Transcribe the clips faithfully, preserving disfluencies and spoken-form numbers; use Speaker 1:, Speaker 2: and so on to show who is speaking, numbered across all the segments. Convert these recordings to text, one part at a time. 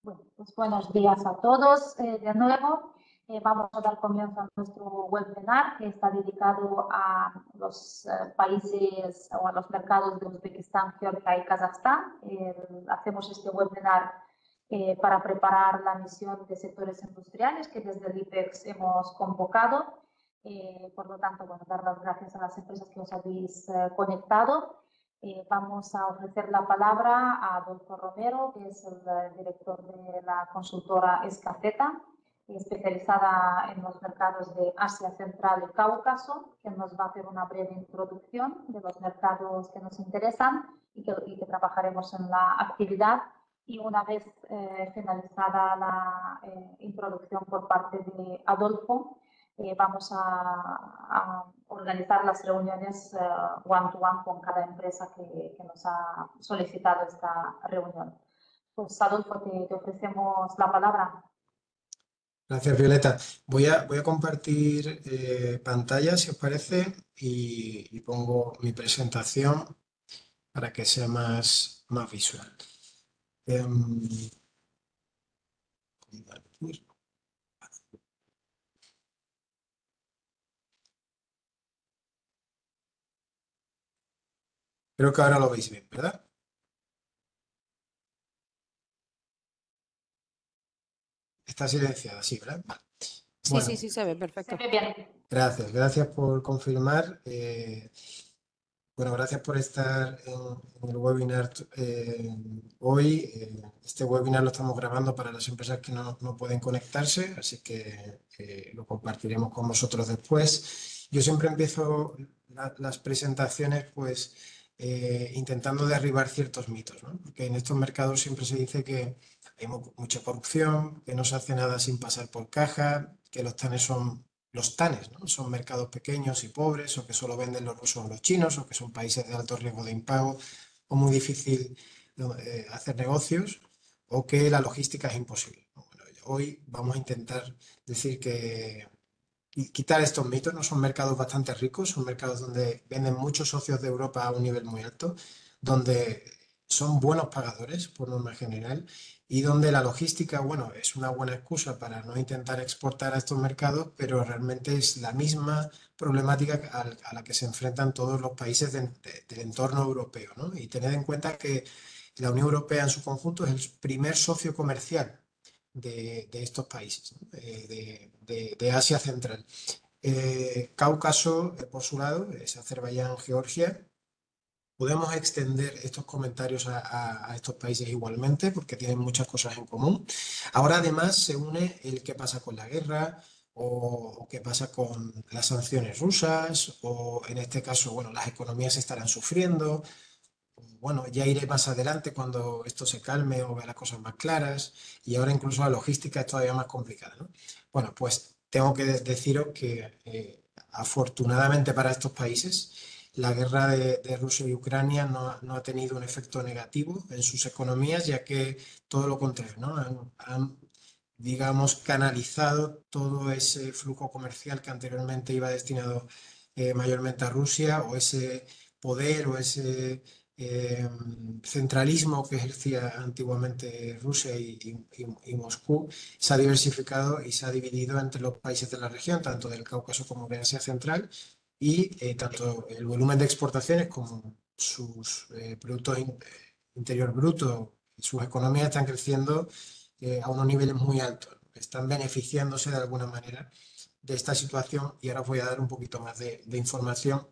Speaker 1: Bueno, pues buenos días a todos eh, de nuevo. Eh, vamos a dar comienzo a nuestro webinar que está dedicado a los eh, países o a los mercados de Uzbekistán, Georgia y Kazajstán. Eh, hacemos este webinar eh, para preparar la misión de sectores industriales que desde el IPEX hemos convocado. Eh, por lo tanto, bueno, dar las gracias a las empresas que os habéis eh, conectado. Eh, vamos a ofrecer la palabra a Adolfo Romero, que es el eh, director de la consultora Escafeta, especializada en los mercados de Asia Central y Cáucaso, que nos va a hacer una breve introducción de los mercados que nos interesan y que, y que trabajaremos en la actividad. Y una vez eh, finalizada la eh, introducción por parte de Adolfo, Eh, vamos a, a, organizar las reuniones one-to-one -one con cada empresa que, que nos ha solicitado esta reunión. Pues Adolfo, te, te ofrecemos la palabra.
Speaker 2: Gracias, Violeta. Voy a, voy a compartir eh, pantalla, si os parece, y, y pongo mi presentación para que sea más, más visual. Eh, Creo que ahora lo veis bien, ¿verdad? Está silenciada, sí, ¿verdad? Vale.
Speaker 3: Sí,
Speaker 2: Bueno,
Speaker 3: sí, sí, se ve perfecto.
Speaker 1: Se ve bien.
Speaker 2: Gracias, gracias por confirmar. Eh, bueno, gracias por estar en, en el webinar eh, hoy. Eh, este webinar lo estamos grabando para las empresas que no, no pueden conectarse, así que eh, lo compartiremos con vosotros después. Yo siempre empiezo la, las presentaciones pues eh, intentando derribar ciertos mitos, ¿no? Porque en estos mercados siempre se dice que hay mucha corrupción, que no se hace nada sin pasar por caja, que los tanes son los tanes, ¿no? Son mercados pequeños y pobres, o que solo venden los rusos o los chinos, o que son países de alto riesgo de impago, o muy difícil eh, hacer negocios, o que la logística es imposible. Bueno, hoy vamos a intentar decir que y quitar estos mitos. No son mercados bastante ricos, son mercados donde venden muchos socios de Europa a un nivel muy alto, donde son buenos pagadores por norma general y donde la logística, bueno, es una buena excusa para no intentar exportar a estos mercados, pero realmente es la misma problemática a la que se enfrentan todos los países de, de, del entorno europeo, ¿no? Y tened en cuenta que la Unión Europea en su conjunto es el primer socio comercial de, de estos países, ¿no? de, de, de Asia Central. Eh, Cáucaso, eh, por su lado, es Azerbaiyán, Georgia. Podemos extender estos comentarios a, a, a estos países igualmente porque tienen muchas cosas en común. Ahora además se une el qué pasa con la guerra o, o qué pasa con las sanciones rusas o en este caso, bueno, las economías estarán sufriendo. Bueno, ya iré más adelante cuando esto se calme o vea las cosas más claras y ahora incluso la logística es todavía más complicada, ¿no? Bueno, pues tengo que deciros que eh, afortunadamente para estos países la guerra de, de Rusia y Ucrania no, no, ha tenido un efecto negativo en sus economías, ya que todo lo contrario, ¿no? Han, han, digamos, canalizado todo ese flujo comercial que anteriormente iba destinado eh, mayormente a Rusia o ese poder o ese Eh, centralismo que ejercía antiguamente Rusia y, y, y, Moscú se ha diversificado y se ha dividido entre los países de la región, tanto del Cáucaso como de Asia Central, y eh, tanto el volumen de exportaciones como sus eh, productos in, interior bruto, sus economías están creciendo eh, a unos niveles muy altos, están beneficiándose de alguna manera de esta situación y ahora os voy a dar un poquito más de, de información.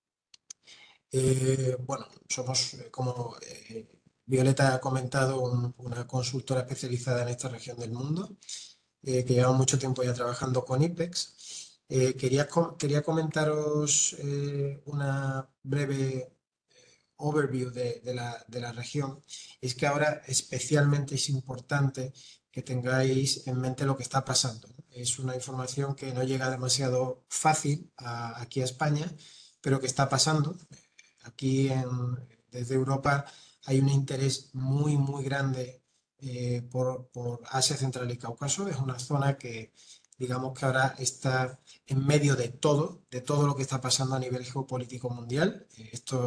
Speaker 2: Eh, bueno, somos, como eh, Violeta ha comentado, un, una consultora especializada en esta región del mundo, eh, que lleva mucho tiempo ya trabajando con IPEX. Eh, quería, quería comentaros eh, una breve overview de, de, la, de la región. Es que ahora especialmente es importante que tengáis en mente lo que está pasando. Es una información que no llega demasiado fácil a, aquí a España, pero que está pasando. Aquí en, desde Europa hay un interés muy, muy grande eh, por, por Asia Central y Cáucaso. Es una zona que, digamos que ahora está en medio de todo, de todo lo que está pasando a nivel geopolítico mundial. Eh, esto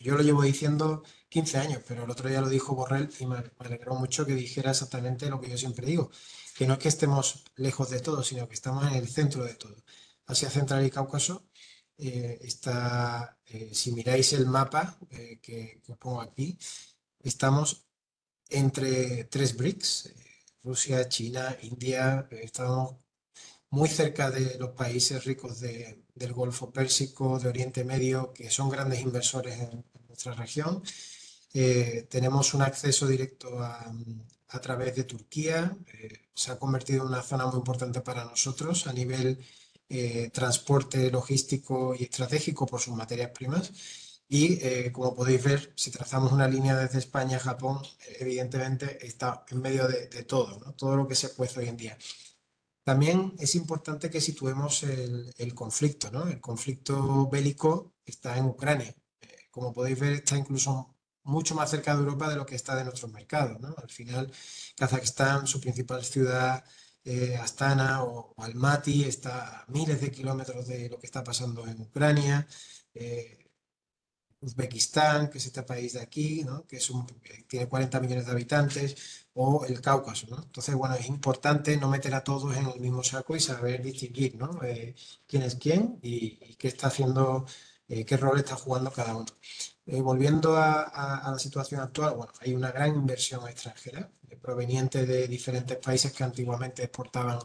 Speaker 2: yo lo llevo diciendo quince años, pero el otro día lo dijo Borrell y me, me alegró mucho que dijera exactamente lo que yo siempre digo, que no es que estemos lejos de todo, sino que estamos en el centro de todo. Asia Central y Cáucaso eh, está, eh, si miráis el mapa eh, que, que os pongo aquí, estamos entre tres BRICS, eh, Rusia, China, India, eh, estamos muy cerca de los países ricos de- del Golfo Pérsico, de Oriente Medio, que son grandes inversores en, en nuestra región. Eh, tenemos un acceso directo a, a través de Turquía. Eh, se ha convertido en una zona muy importante para nosotros a nivel eh, transporte logístico y estratégico por sus materias primas. Y eh, como podéis ver, si trazamos una línea desde España a Japón, evidentemente está en medio de, de todo, ¿no? Todo lo que se cuece hoy en día. También es importante que situemos el, el conflicto, ¿no? El conflicto bélico está en Ucrania. Eh, como podéis ver, está incluso mucho más cerca de Europa de lo que está de nuestros mercados, ¿no? Al final, Kazajistán, su principal ciudad, eh, Astana o, o Almaty, está a miles de kilómetros de lo que está pasando en Ucrania. Eh, Uzbekistán, que es este país de aquí, ¿no? Que es un, tiene cuarenta millones de habitantes, o el Cáucaso, ¿no? Entonces, bueno, es importante no meter a todos en el mismo saco y saber distinguir, ¿no? Eh, quién es quién y, y qué está haciendo, eh, qué rol está jugando cada uno. Eh, volviendo a, a- a la situación actual, bueno, hay una gran inversión extranjera eh, proveniente de diferentes países que antiguamente exportaban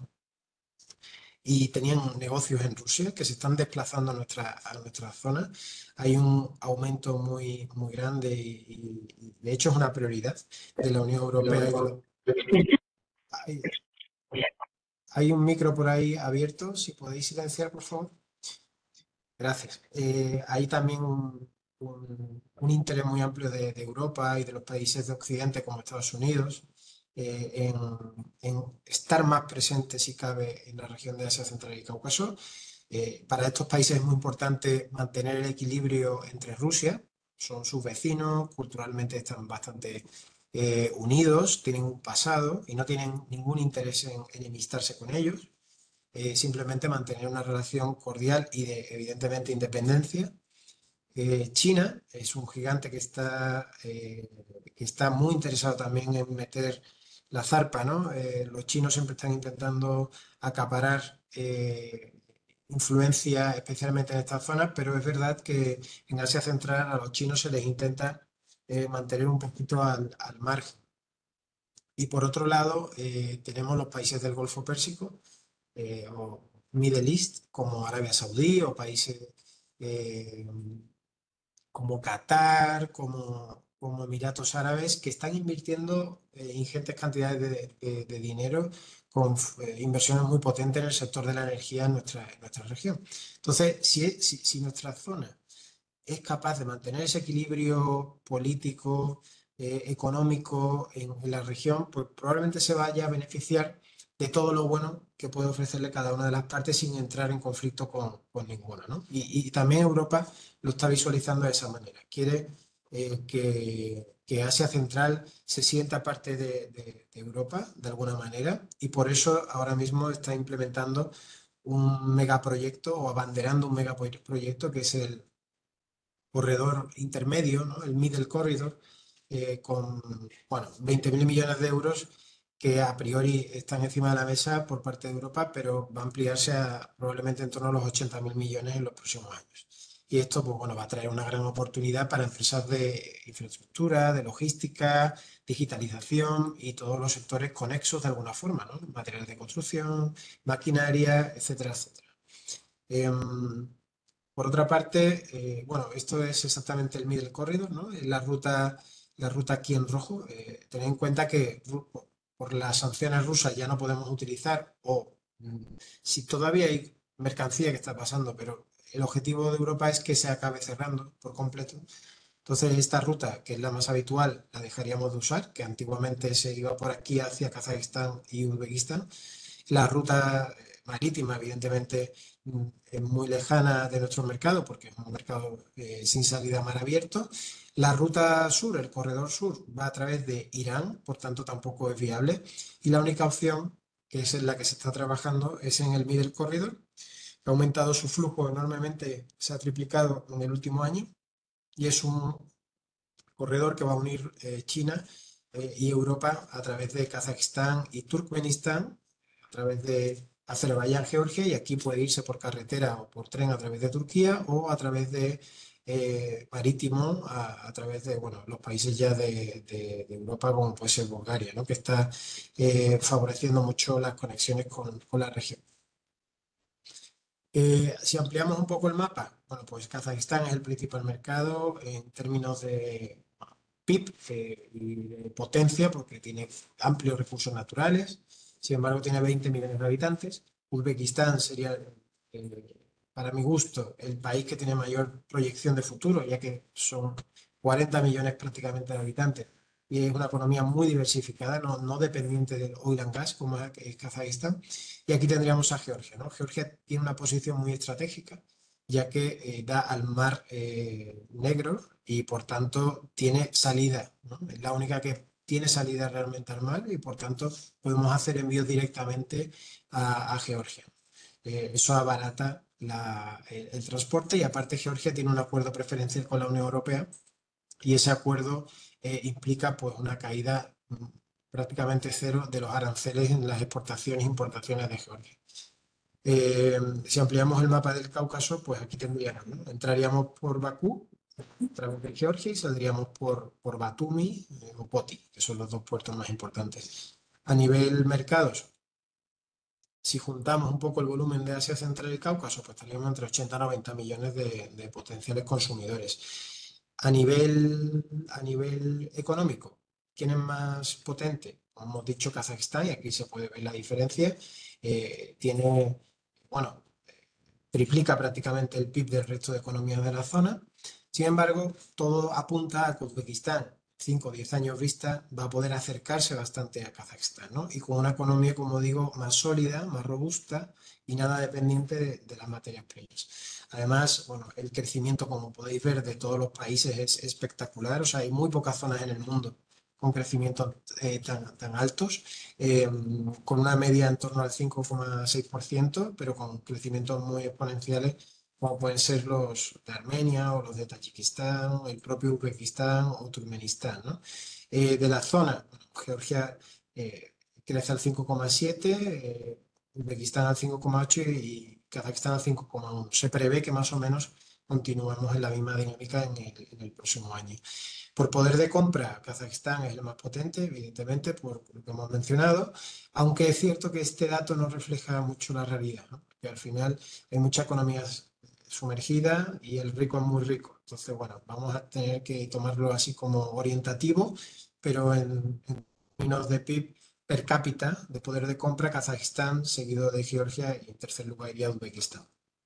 Speaker 2: y tenían negocios en Rusia que se están desplazando a nuestra, a nuestra zona. Hay un aumento muy, muy grande y, y, de hecho es una prioridad de la Unión Europea y de los... Hay, hay un micro por ahí abierto, si podéis silenciar, por favor. Gracias. Eh, hay también un, un- un interés muy amplio de, de Europa y de los países de Occidente como Estados Unidos eh, en, en estar más presentes, si cabe, en la región de Asia Central y Cáucaso. Eh, para estos países es muy importante mantener el equilibrio entre Rusia, son sus vecinos, culturalmente están bastante eh, unidos, tienen un pasado y no tienen ningún interés en enemistarse con ellos, eh, simplemente mantener una relación cordial y de, evidentemente, independencia. Eh, China es un gigante que está, eh, que está muy interesado también en meter la zarpa, ¿no? Eh, los chinos siempre están intentando acaparar eh, influencia, especialmente en estas zonas, pero es verdad que en Asia Central a los chinos se les intenta eh, mantener un poquito al, al margen. Y por otro lado, eh, tenemos los países del Golfo Pérsico, eh, o Middle East, como Arabia Saudí o países eh, como Qatar, como, como Emiratos Árabes, que están invirtiendo eh, ingentes cantidades de, de- de dinero con eh, inversiones muy potentes en el sector de la energía en nuestra, en nuestra región. Entonces, si, si, si nuestra zona es capaz de mantener ese equilibrio político, eh, económico en, en la región, pues probablemente se vaya a beneficiar de todo lo bueno que puede ofrecerle cada una de las partes sin entrar en conflicto con, con ninguna, ¿no? Y, y también Europa lo está visualizando de esa manera. Quiere eh, que, que Asia Central se sienta parte de, de- de Europa de alguna manera y por eso ahora mismo está implementando un megaproyecto o abanderando un megaproyecto que es el corredor intermedio, ¿no? El Middle Corridor, eh, con bueno, veinte mil millones de euros que a priori están encima de la mesa por parte de Europa, pero va a ampliarse a probablemente en torno a los ochenta mil millones en los próximos años. Y esto pues, bueno, va a traer una gran oportunidad para empresas de infraestructura, de logística, digitalización y todos los sectores conexos de alguna forma, ¿no? Materiales de construcción, maquinaria, etcétera, etcétera. Em, por otra parte, eh, bueno, esto es exactamente el Middle Corridor, ¿no? Es la ruta, la ruta aquí en rojo. Eh, tened en cuenta que ru- por las sanciones rusas ya no podemos utilizar, o mm, si todavía hay mercancía que está pasando, pero el objetivo de Europa es que se acabe cerrando por completo. Entonces, esta ruta, que es la más habitual, la dejaríamos de usar, que antiguamente se iba por aquí hacia Kazajistán y Uzbekistán. La ruta marítima, evidentemente, mm, es muy lejana de nuestro mercado porque es un mercado eh, sin salida a mar abierto. La ruta sur, el corredor sur, va a través de Irán, por tanto tampoco es viable. Y la única opción, que es en la que se está trabajando, es en el Middle Corridor, que ha aumentado su flujo enormemente, se ha triplicado en el último año y es un corredor que va a unir eh, China eh, y Europa a través de Kazajistán y Turkmenistán, a través de Azerbaiyán, Georgia, y aquí puede irse por carretera o por tren a través de Turquía o a través de eh, marítimo a, a través de bueno, los países ya de, de- de Europa, como puede ser Bulgaria, ¿no? Que está eh, favoreciendo mucho las conexiones con, con la región. Eh, si ampliamos un poco el mapa, bueno, pues Kazajistán es el principal mercado en términos de P I B eh, y de potencia, porque tiene amplios recursos naturales. Sin embargo, tiene veinte millones de habitantes. Uzbekistán sería, eh, para mi gusto, el país que tiene mayor proyección de futuro, ya que son cuarenta millones prácticamente de habitantes. Y es una economía muy diversificada, no, no dependiente del oil and gas, como es, es Kazajistán. Y aquí tendríamos a Georgia, ¿no? Georgia tiene una posición muy estratégica, ya que eh, da al mar eh, Negro y por tanto tiene salida, ¿no? Es la única que tiene salida realmente al mar y por tanto podemos hacer envíos directamente a, a Georgia. Eh, eso abarata la- el, el transporte y aparte Georgia tiene un acuerdo preferencial con la Unión Europea y ese acuerdo eh, implica pues una caída mm, prácticamente cero de los aranceles en las exportaciones e importaciones de Georgia. Eh, si ampliamos el mapa del Cáucaso, pues aquí tendríamos, ¿no? Entraríamos por Bakú, a través de Georgia, y saldríamos por, por Batumi eh, o Poti, que son los dos puertos más importantes. A nivel mercados, si juntamos un poco el volumen de Asia Central y Cáucaso, pues estaríamos entre ochenta y noventa millones de, de potenciales consumidores. A nivel, a nivel económico, ¿quién es más potente? Como hemos dicho, Kazajistán, y aquí se puede ver la diferencia. Eh, tiene, bueno, triplica prácticamente el P I B del resto de economías de la zona. Sin embargo, todo apunta a que Uzbekistán, cinco o diez años vista, va a poder acercarse bastante a Kazajistán, ¿no? Y con una economía, como digo, más sólida, más robusta y nada dependiente de, de las materias primas. Además, bueno, el crecimiento, como podéis ver, de todos los países es espectacular. O sea, hay muy pocas zonas en el mundo con crecimientos eh, tan, tan altos, eh, con una media en torno al cinco coma seis por ciento, pero con crecimientos muy exponenciales, como pueden ser los de Armenia o los de Tayikistán, el propio Uzbekistán o Turkmenistán, ¿no? Eh, de la zona, Georgia eh, crece al cinco coma siete, eh, Uzbekistán al cinco coma ocho y Kazajistán al cinco coma uno. Se prevé que más o menos continuemos en la misma dinámica en el, en el próximo año. Por poder de compra, Kazajistán es el más potente, evidentemente, por lo que hemos mencionado, aunque es cierto que este dato no refleja mucho la realidad, ¿no? Porque al final hay mucha economía sumergida y el rico es muy rico. Entonces, bueno, vamos a tener que tomarlo así como orientativo, pero en, en términos de P I B per cápita, de poder de compra, Kazajistán, seguido de Georgia y en tercer lugar iría Uzbekistán.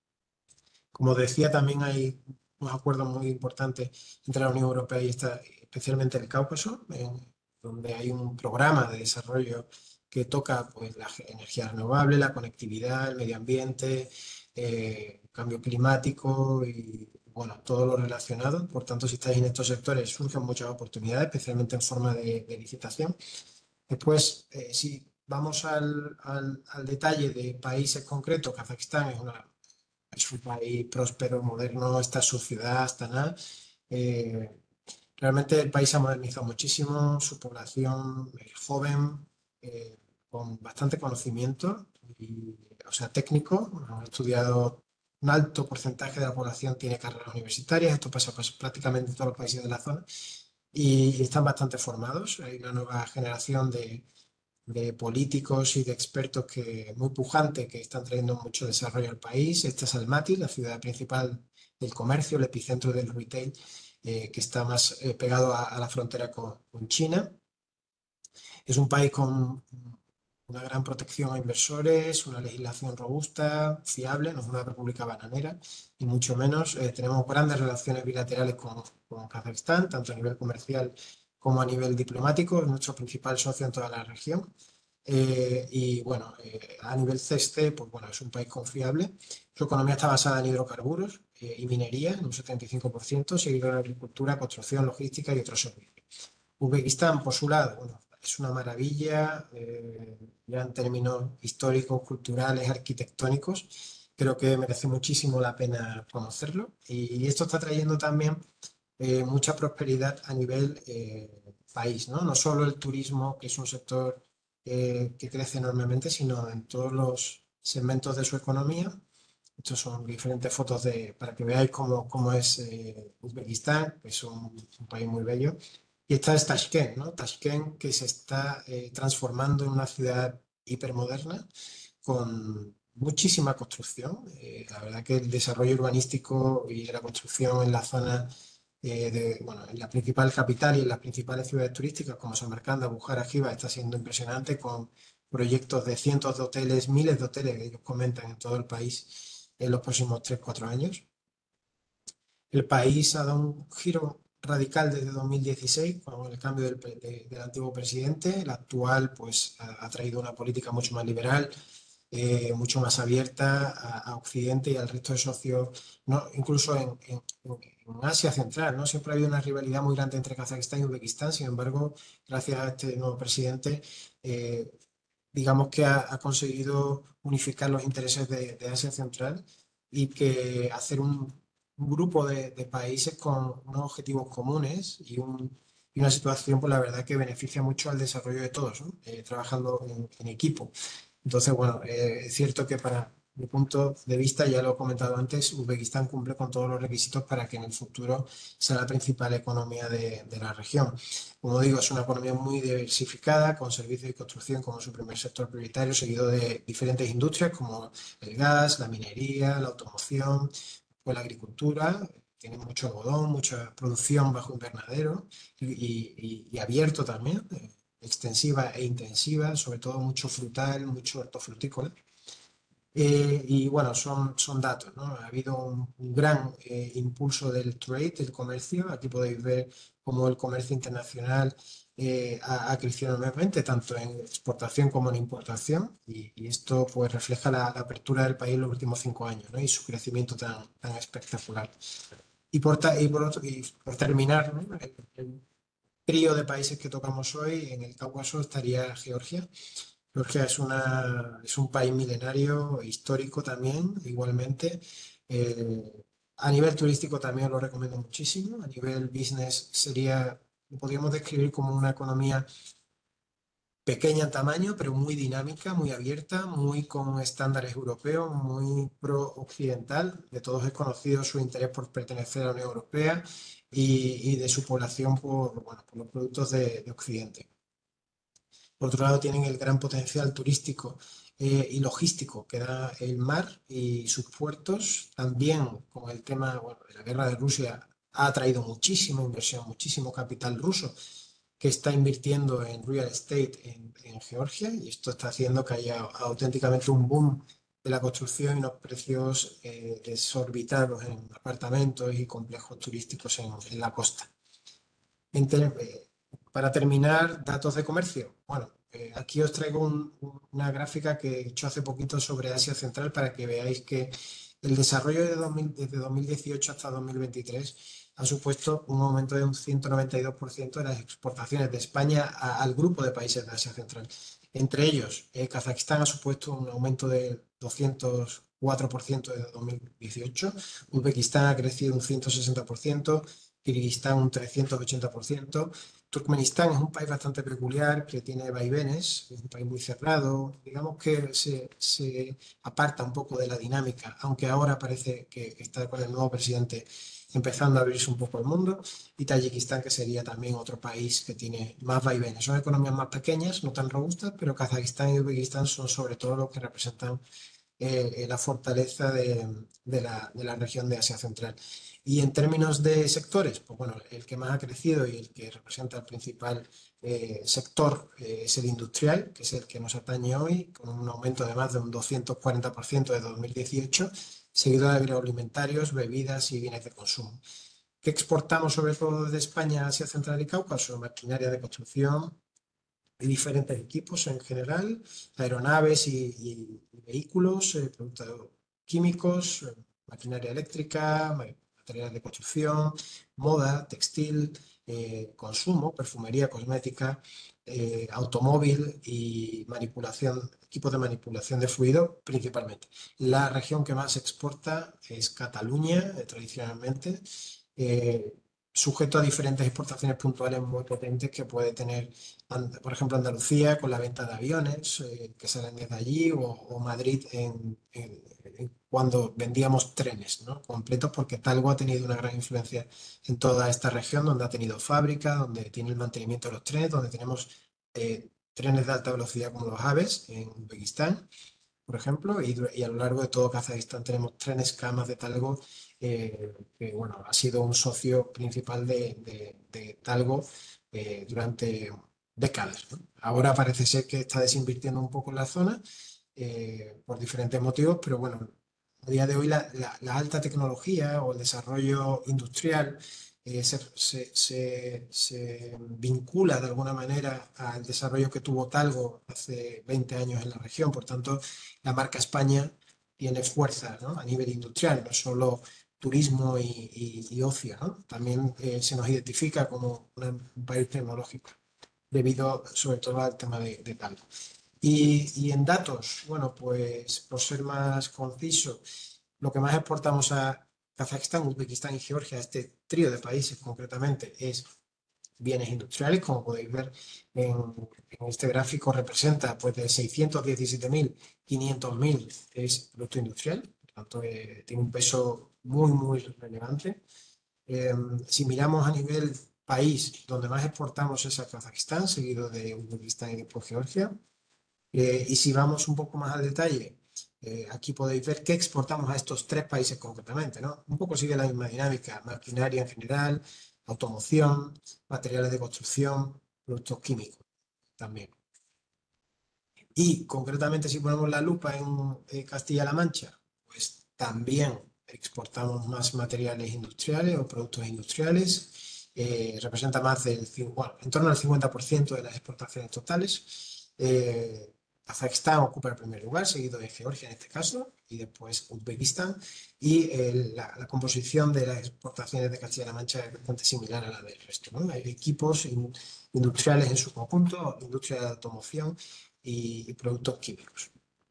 Speaker 2: Como decía, también hay unos acuerdos muy importantes entre la Unión Europea y esta, especialmente el Cáucaso, en- donde hay un programa de desarrollo que toca pues, la energía renovable, la conectividad, el medio ambiente, eh, cambio climático y bueno, todo lo relacionado. Por tanto, si estáis en estos sectores, surgen muchas oportunidades, especialmente en forma de, de licitación. Después, eh, si vamos al, al- al detalle de países concretos, Kazajistán es una es un país próspero, moderno, está su ciudad, está nada. Eh, realmente el país se ha modernizado muchísimo, su población es joven, eh, con bastante conocimiento, y, o sea, técnico. Han estudiado, un alto porcentaje de la población tiene carreras universitarias, esto pasa pues, prácticamente en todos los países de la zona, y, y están bastante formados. Hay una nueva generación de de políticos y de expertos que, muy pujantes que están trayendo mucho desarrollo al país. Esta es Almaty, la ciudad principal del comercio, el epicentro del retail, eh, que está más eh, pegado a, a, la frontera con, con China. Es un país con una gran protección a inversores, una legislación robusta, fiable, no es una república bananera, y mucho menos. Eh, tenemos grandes relaciones bilaterales con, con Kazajistán, tanto a nivel comercial como a nivel diplomático, es nuestro principal socio en toda la región. Eh, y bueno, eh, a nivel C E S C, pues bueno, es un país confiable. Su economía está basada en hidrocarburos eh, y minería, en un setenta y cinco por ciento, seguido de agricultura, construcción, logística y otros servicios. Uzbekistán, por su lado, bueno, es una maravilla, eh, ya en términos históricos, culturales, arquitectónicos. Creo que merece muchísimo la pena conocerlo. Y esto está trayendo también eh, mucha prosperidad a nivel eh, país, ¿no? No solo el turismo, que es un sector eh, que crece enormemente, sino en todos los segmentos de su economía. Estas son diferentes fotos de, para que veáis cómo, cómo es eh, Uzbekistán, que es un, un país muy bello. Y esta es Tashkent, ¿no? Tashkent, que se está eh, transformando en una ciudad hipermoderna con muchísima construcción. Eh, la verdad que el desarrollo urbanístico y la construcción en la zona, eh, de, bueno, en la principal capital y en las principales ciudades turísticas como Samarcanda, Bujara, Jiva, está siendo impresionante con proyectos de cientos de hoteles, miles de hoteles que ellos comentan en todo el país en los próximos tres cuatro años. El país ha dado un giro radical desde dos mil dieciséis con el cambio del, de, del antiguo presidente. El actual pues, ha, ha traído una política mucho más liberal, eh, mucho más abierta a, a, Occidente y al resto de socios, ¿no? Incluso en, en, en, Asia Central, ¿no? Siempre ha habido una rivalidad muy grande entre Kazajistán y Uzbekistán. Sin embargo, gracias a este nuevo presidente, eh, digamos que ha, ha, conseguido unificar los intereses de, de Asia Central y que hacer un, un grupo de, de, países con unos objetivos comunes y, un, y, una situación, pues la verdad que beneficia mucho al desarrollo de todos, ¿no? eh, trabajando en, en, equipo. Entonces, bueno, eh, es cierto que para mi punto de vista, ya lo he comentado antes, Uzbekistán cumple con todos los requisitos para que en el futuro sea la principal economía de, de la región. Como digo, es una economía muy diversificada, con servicios y construcción como su primer sector prioritario, seguido de diferentes industrias como el gas, la minería, la automoción, pues la agricultura. Tiene mucho algodón, mucha producción bajo invernadero y, y, y abierto también, eh, extensiva e intensiva, sobre todo mucho frutal, mucho hortofrutícola. Eh, y bueno, son, son datos, ¿no? Ha habido un, un gran eh, impulso del trade, del comercio. Aquí podéis ver cómo el comercio internacional eh, ha, ha, crecido enormemente, tanto en exportación como en importación. Y, y esto pues refleja la, la, apertura del país en los últimos cinco años, ¿no? Y su crecimiento tan, tan espectacular. Y por, y por, otro, y por terminar, ¿no? el, el trío de países que tocamos hoy, en el Cáucaso estaría Georgia. Georgia es, una, es un país milenario, histórico también, igualmente. Eh, a nivel turístico también lo recomiendo muchísimo. A nivel business sería, lo podríamos describir como una economía pequeña en tamaño, pero muy dinámica, muy abierta, muy con estándares europeos, muy pro-occidental. De todos es conocido su interés por pertenecer a la Unión Europea y, y de su población por, bueno, por los productos de, de Occidente. Por otro lado, tienen el gran potencial turístico eh, y logístico que da el mar y sus puertos. También con el tema bueno, de la guerra de Rusia ha atraído muchísima inversión, muchísimo capital ruso que está invirtiendo en real estate en, en Georgia y esto está haciendo que haya auténticamente un boom de la construcción y unos precios eh, desorbitados en apartamentos y complejos turísticos en, en la costa. Inter, eh, para terminar, datos de comercio. Bueno, eh, aquí os traigo un, una gráfica que he hecho hace poquito sobre Asia Central para que veáis que el desarrollo de dos mil, desde dos mil dieciocho hasta dos mil veintitrés ha supuesto un aumento de un ciento noventa y dos por ciento de las exportaciones de España a, al grupo de países de Asia Central. Entre ellos, eh, Kazajistán ha supuesto un aumento de doscientos cuatro por ciento desde dos mil dieciocho, Uzbekistán ha crecido un ciento sesenta por ciento, Kirguistán un trescientos ochenta por ciento. Turkmenistán es un país bastante peculiar que tiene vaivenes, es un país muy cerrado, digamos que se, se aparta un poco de la dinámica, aunque ahora parece que está con el nuevo presidente empezando a abrirse un poco al mundo, y Tayikistán, que sería también otro país que tiene más vaivenes. Son economías más pequeñas, no tan robustas, pero Kazajistán y Uzbekistán son sobre todo los que representan eh, la fortaleza de, de, la, de la región de Asia Central. Y en términos de sectores, pues bueno, el que más ha crecido y el que representa el principal eh, sector eh, es el industrial, que es el que nos atañe hoy, con un aumento de más de un doscientos cuarenta por ciento de dos mil dieciocho, seguido de agroalimentarios, bebidas y bienes de consumo. ¿Qué exportamos sobre todo desde España, Asia Central y Cáucaso? Maquinaria de construcción y diferentes equipos en general, aeronaves y, y, y vehículos, eh, productos químicos, eh, maquinaria eléctrica, materiales de construcción, moda, textil, eh, consumo, perfumería, cosmética, eh, automóvil y manipulación, equipos de manipulación de fluido principalmente. La región que más exporta es Cataluña, eh, tradicionalmente. Eh, sujeto a diferentes exportaciones puntuales muy potentes que puede tener, por ejemplo, Andalucía con la venta de aviones eh, que salen desde allí, o, o Madrid en, en, en cuando vendíamos trenes, ¿no?, completos, porque Talgo ha tenido una gran influencia en toda esta región, donde ha tenido fábricas, donde tiene el mantenimiento de los trenes, donde tenemos eh, trenes de alta velocidad como los AVEs en Uzbekistán, por ejemplo, y, y a lo largo de todo Kazajistán tenemos trenes camas de Talgo, eh, que bueno, ha sido un socio principal de, de, de Talgo eh, durante décadas, ¿no? Ahora parece ser que está desinvirtiendo un poco en la zona eh, por diferentes motivos, pero bueno, a día de hoy la, la, la alta tecnología o el desarrollo industrial eh, se, se, se, se vincula de alguna manera al desarrollo que tuvo Talgo hace veinte años en la región. Por tanto, la marca España tiene fuerza, ¿no?, a nivel industrial, no solo turismo y, y, y ocio, ¿no? También eh, se nos identifica como una, un país tecnológico, debido sobre todo al tema de, de Talgo. Y, y en datos, bueno, pues por ser más conciso, lo que más exportamos a Kazajistán, Uzbekistán y Georgia, este trío de países concretamente, es bienes industriales. Como podéis ver en, en este gráfico, representa pues de seiscientos diecisiete mil, quinientos mil es producto industrial, por tanto eh, tiene un peso muy, muy relevante. Eh, si miramos a nivel país, donde más exportamos es a Kazajistán, seguido de Uzbekistán y después Georgia. Eh, y si vamos un poco más al detalle, eh, aquí podéis ver que exportamos a estos tres países concretamente, ¿no? Un poco sigue la misma dinámica: maquinaria en general, automoción, materiales de construcción, productos químicos también. Y concretamente, si ponemos la lupa en eh, Castilla-La Mancha, pues también exportamos más materiales industriales o productos industriales. Eh, representa más del, bueno, en torno al cincuenta por ciento de las exportaciones totales. Eh, Kazajistán ocupa el primer lugar, seguido de Georgia en este caso, y después Uzbekistán. Y eh, la, la, composición de las exportaciones de Castilla-La Mancha es bastante similar a la del resto, ¿no? Hay equipos in, industriales en su conjunto, industria de automoción y, y productos químicos.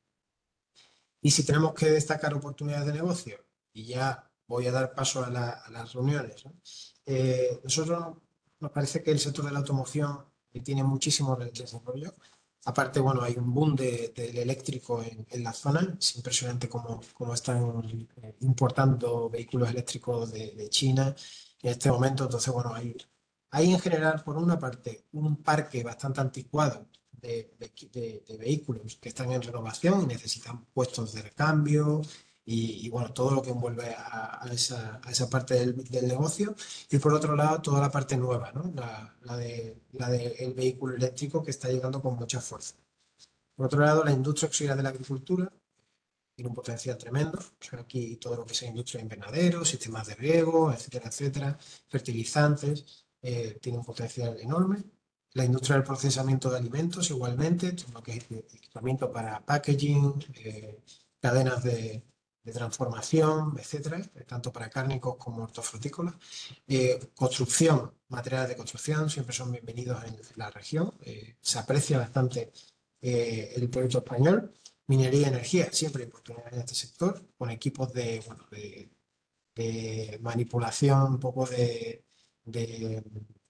Speaker 2: Y si tenemos que destacar oportunidades de negocio, y ya voy a dar paso a, la, a las reuniones, ¿no? Eh, nosotros nos parece que el sector de la automoción tiene muchísimo desarrollo. Aparte, bueno, hay un boom del de, de eléctrico en, en la zona. Es impresionante cómo, cómo están importando vehículos eléctricos de, de China en este momento. Entonces, bueno, hay, hay en general, por una parte, un parque bastante anticuado de, de, de vehículos que están en renovación y necesitan puestos de recambio y, y bueno, todo lo que envuelve a, a, esa, a esa parte del, del negocio. Y por otro lado, toda la parte nueva, ¿no? La, la del la de vehículo eléctrico, que está llegando con mucha fuerza. Por otro lado, la industria auxiliar de la agricultura tiene un potencial tremendo. O sea, aquí todo lo que sea industria de invernaderos, sistemas de riego, etcétera, etcétera, fertilizantes, eh, tiene un potencial enorme. La industria del procesamiento de alimentos, igualmente, todo lo que es equipamiento para packaging, eh, cadenas de, de transformación, etcétera, tanto para cárnicos como hortofrutícolas. Eh, construcción, materiales de construcción, siempre son bienvenidos en la región. Eh, se aprecia bastante eh, el producto español. Minería y energía, siempre hay oportunidades en este sector, con equipos de, bueno, de, de manipulación, un poco de, de,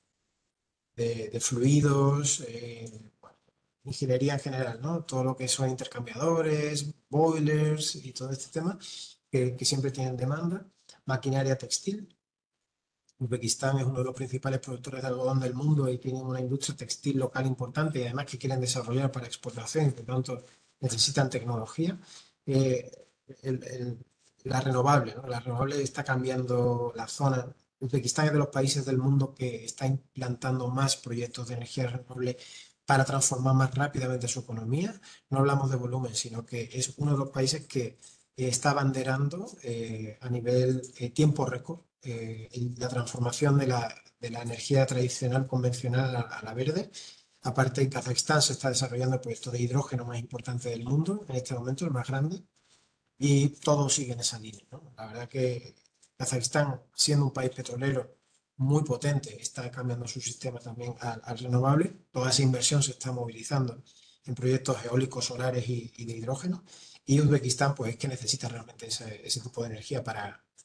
Speaker 2: de, de fluidos, eh, bueno, ingeniería en general, ¿no? Todo lo que son intercambiadores, boilers y todo este tema, que, que siempre tienen demanda. Maquinaria textil. Uzbekistán es uno de los principales productores de algodón del mundo y tienen una industria textil local importante, y además que quieren desarrollar para exportación y por tanto necesitan tecnología. Eh, el, el, la renovable, ¿no? La renovable está cambiando la zona. Uzbekistán es de los países del mundo que está implantando más proyectos de energía renovable para transformar más rápidamente su economía. No hablamos de volumen, sino que es uno de los países que eh, está abanderando eh, a nivel eh, tiempo récord eh, la transformación de la, de la energía tradicional convencional a, a la verde. Aparte, en Kazajistán se está desarrollando el proyecto de hidrógeno más importante del mundo, en este momento el más grande, y todo sigue en esa línea, ¿no? La verdad que Kazajistán, siendo un país petrolero muy potente, está cambiando su sistema también al, al renovable. Toda esa inversión se está movilizando en proyectos eólicos, solares y, y de hidrógeno. Y Uzbekistán, pues es que necesita realmente ese, ese tipo de energía para,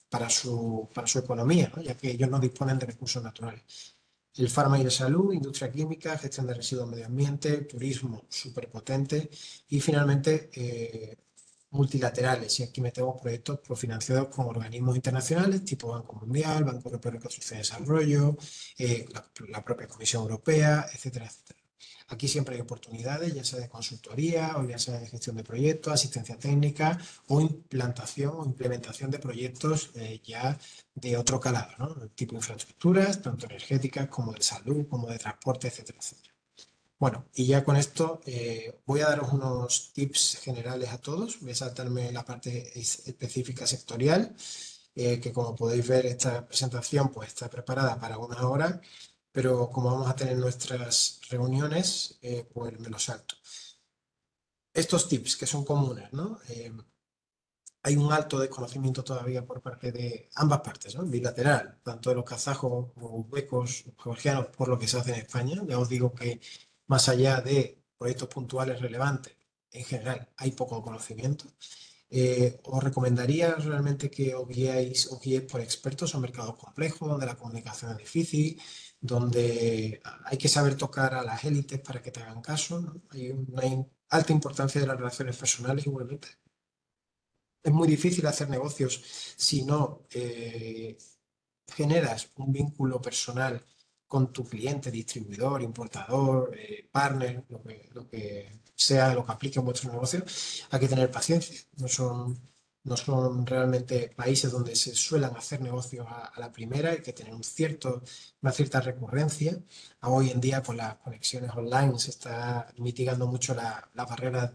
Speaker 2: para su, para su economía, ¿no? Ya que ellos no disponen de recursos naturales. El farma y la salud, industria química, gestión de residuos, medio ambiente, turismo súper potente y finalmente eh, multilaterales. Y aquí metemos proyectos financiados con organismos internacionales tipo Banco Mundial, Banco Europeo de Reconstrucción y Desarrollo, eh, la, la propia Comisión Europea, etcétera, etcétera. Aquí siempre hay oportunidades, ya sea de consultoría o ya sea de gestión de proyectos, asistencia técnica o implantación o implementación de proyectos eh, ya de otro calado, ¿no? Tipo infraestructuras, tanto energéticas como de salud, como de transporte, etcétera, etcétera. Bueno, y ya con esto eh, voy a daros unos tips generales a todos. Voy a saltarme la parte es- específica sectorial, eh, que como podéis ver esta presentación pues está preparada para una hora, pero como vamos a tener nuestras reuniones, eh, pues me lo salto. Estos tips que son comunes, ¿no? Eh, hay un alto desconocimiento todavía por parte de ambas partes, ¿no? Bilateral, tanto de los kazajos como uzbecos, georgianos, por lo que se hace en España. Ya os digo que más allá de proyectos puntuales relevantes, en general hay poco conocimiento. Eh, os recomendaría realmente que os guiéis, os guiéis por expertos en mercados complejos, donde la comunicación es difícil, donde hay que saber tocar a las élites para que te hagan caso, ¿no? Hay una alta importancia de las relaciones personales igualmente. Es muy difícil hacer negocios si no eh, generas un vínculo personal con tu cliente, distribuidor, importador, eh, partner, lo que, lo que sea, lo que aplique en vuestro negocio. Hay que tener paciencia. No son, no son realmente países donde se suelen hacer negocios a, a la primera. Hay que tener un cierto, una cierta recurrencia. Hoy en día con las conexiones online se está mitigando mucho la, la barrera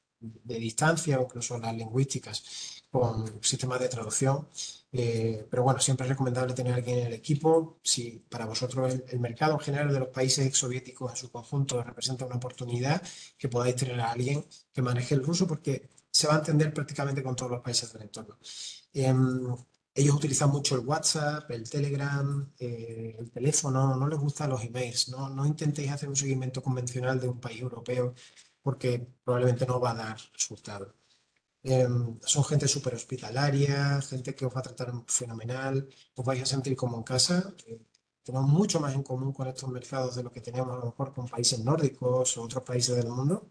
Speaker 2: de distancia o incluso las lingüísticas con sistemas de traducción. Eh, pero bueno, siempre es recomendable tener a alguien en el equipo. Si para vosotros el, el mercado en general de los países exsoviéticos en su conjunto representa una oportunidad, que podáis tener a alguien que maneje el ruso porque se va a entender prácticamente con todos los países del entorno. Eh, ellos utilizan mucho el WhatsApp, el Telegram, eh, el teléfono, no les gustan los emails. No, no intentéis hacer un seguimiento convencional de un país europeo porque probablemente no va a dar resultado. Eh, son gente súper hospitalaria, gente que os va a tratar fenomenal, os vais a sentir como en casa. Eh, tenemos mucho más en común con estos mercados de lo que tenemos a lo mejor con países nórdicos o otros países del mundo.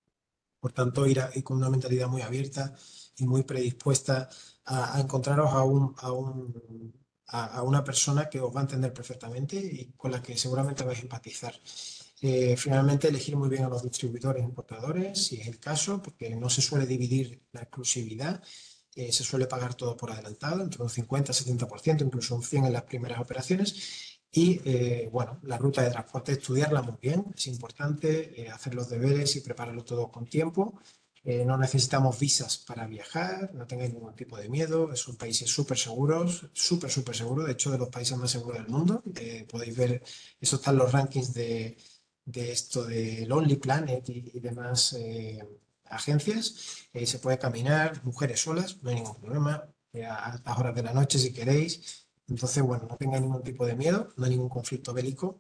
Speaker 2: Por tanto, ir, a- ir con una mentalidad muy abierta y muy predispuesta a, a encontraros a, un, a, un- a- a una persona que os va a entender perfectamente y con la que seguramente vais a empatizar. Eh, finalmente, elegir muy bien a los distribuidores e importadores, si es el caso, porque no se suele dividir la exclusividad, eh, se suele pagar todo por adelantado, entre un cincuenta, setenta por ciento, incluso un cien por ciento en las primeras operaciones. Y eh, bueno, la ruta de transporte, estudiarla muy bien, es importante eh, hacer los deberes y prepararlo todo con tiempo. Eh, no necesitamos visas para viajar, no tengáis ningún tipo de miedo, son países súper seguros, súper, súper seguros, de hecho de los países más seguros del mundo. Eh, podéis ver, eso están los rankings de, de esto de Lonely Planet y, y demás eh, agencias. Eh, se puede caminar, mujeres solas, no hay ningún problema, eh, a altas horas de la noche si queréis. Entonces, bueno, no tengáis ningún tipo de miedo, no hay ningún conflicto bélico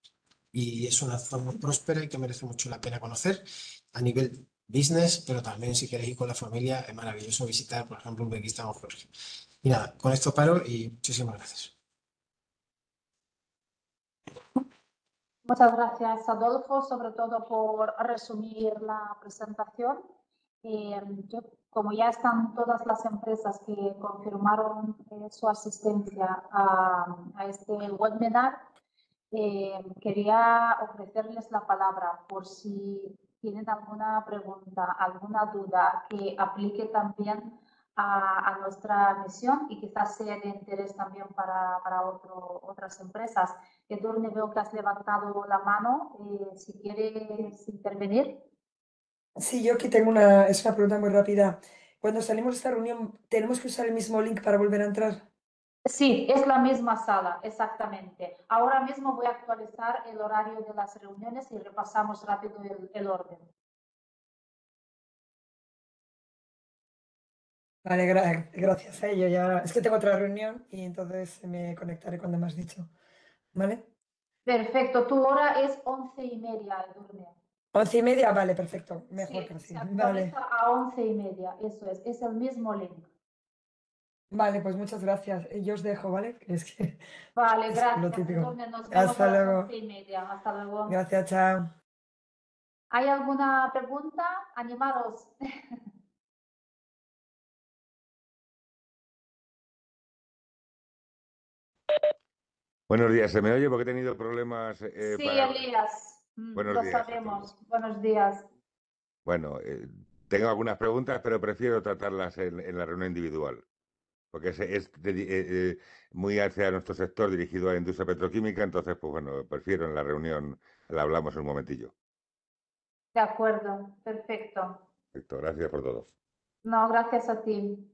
Speaker 2: y es una zona muy próspera y que merece mucho la pena conocer a nivel business, pero también si queréis ir con la familia, es maravilloso visitar, por ejemplo, Uzbekistán o Georgia. Y nada, con esto paro y muchísimas gracias.
Speaker 1: Muchas gracias, Adolfo, sobre todo por resumir la presentación. Eh, yo, como ya están todas las empresas que confirmaron eh, su asistencia a, a este webinar, eh, quería ofrecerles la palabra por si tienen alguna pregunta, alguna duda que aplique también a, a nuestra misión y quizás sea de interés también para, para otro, otras empresas. Edurne, veo que has levantado la mano. Eh, si quieres intervenir.
Speaker 3: Sí, yo aquí tengo una, es una pregunta muy rápida. Cuando salimos de esta reunión, ¿tenemos que usar el mismo link para volver a entrar?
Speaker 1: Sí, es la misma sala, exactamente. Ahora mismo voy a actualizar el horario de las reuniones y repasamos rápido el, el orden.
Speaker 3: Vale, gra- gracias. eh, Yo ya, es que tengo otra reunión y entonces me conectaré cuando me has dicho. ¿Vale?
Speaker 1: Perfecto, tu hora es once y media, Edurne.
Speaker 3: Once y media, vale, perfecto. Mejor que
Speaker 1: Sí,
Speaker 3: así.
Speaker 1: se
Speaker 3: Vale.
Speaker 1: actualiza a once y media, eso es, es el mismo link.
Speaker 3: Vale, pues muchas gracias. Eh, Yo os dejo, ¿vale? Es que
Speaker 1: Vale,
Speaker 3: es lo
Speaker 1: gracias,
Speaker 3: típico.
Speaker 1: Edurne. Nos vemos
Speaker 3: Hasta
Speaker 1: a las
Speaker 3: luego.
Speaker 1: once y media. Hasta luego.
Speaker 3: Gracias, chao.
Speaker 1: ¿Hay alguna pregunta? Animaros.
Speaker 4: Buenos días, ¿se me oye? Porque he tenido problemas eh,
Speaker 1: Sí,
Speaker 4: para...
Speaker 1: Elías, mm,
Speaker 4: Buenos
Speaker 1: lo
Speaker 4: días a todos.
Speaker 1: sabemos. Buenos días.
Speaker 4: Bueno, eh, tengo algunas preguntas, pero prefiero tratarlas en, en la reunión individual, porque es, es de- eh, eh, muy hacia nuestro sector dirigido a la industria petroquímica, entonces, pues bueno, prefiero en la reunión, la hablamos en un momentillo.
Speaker 1: De acuerdo, perfecto.
Speaker 4: Perfecto, gracias por todo.
Speaker 1: No, gracias a ti.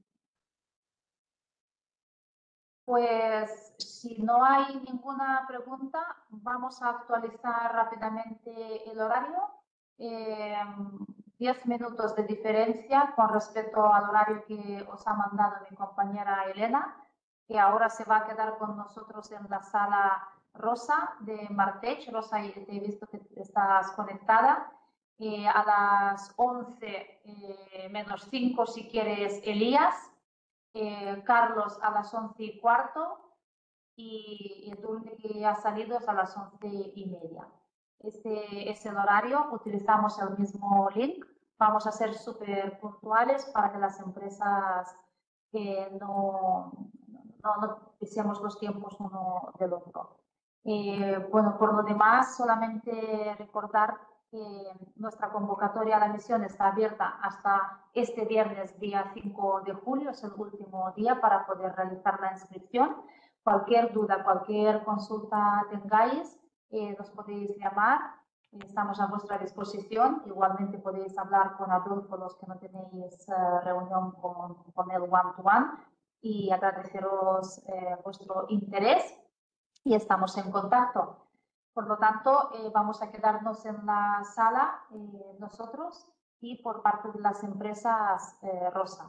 Speaker 1: Pues si no hay ninguna pregunta, vamos a actualizar rápidamente el horario. Eh, diez minutos de diferencia con respecto al horario que os ha mandado mi compañera Elena, que ahora se va a quedar con nosotros en la sala Rosa de Martech. Rosa, te he visto que estás conectada. Eh, a las once eh, menos cinco, si quieres, Elías. Eh, Carlos a las once y cuarto y, y el turno que ha salido es a las once y media. Este es el horario, utilizamos el mismo link. Vamos a ser súper puntuales para que las empresas eh, no, no, no pisemos los tiempos uno del otro. Eh, bueno, por lo demás, solamente recordar que nuestra convocatoria a la misión está abierta hasta este viernes, día cinco de julio, es el último día para poder realizar la inscripción. Cualquier duda, cualquier consulta tengáis, eh, nos podéis llamar, estamos a vuestra disposición. Igualmente podéis hablar con Adolfo, los que no tenéis eh, reunión con, con el one-to-one, y agradeceros eh, vuestro interés y estamos en contacto. Por lo tanto, eh, vamos a quedarnos en la sala eh, nosotros y por parte de las empresas eh, Rosa.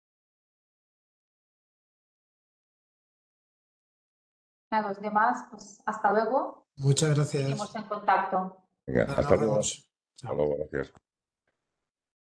Speaker 1: A los demás, pues hasta luego.
Speaker 2: Muchas
Speaker 1: Seguimos
Speaker 2: gracias.
Speaker 1: en contacto.
Speaker 4: Venga,
Speaker 2: Nos
Speaker 4: hasta luego.
Speaker 2: vemos.
Speaker 4: Hasta
Speaker 2: Chao.
Speaker 4: luego, gracias.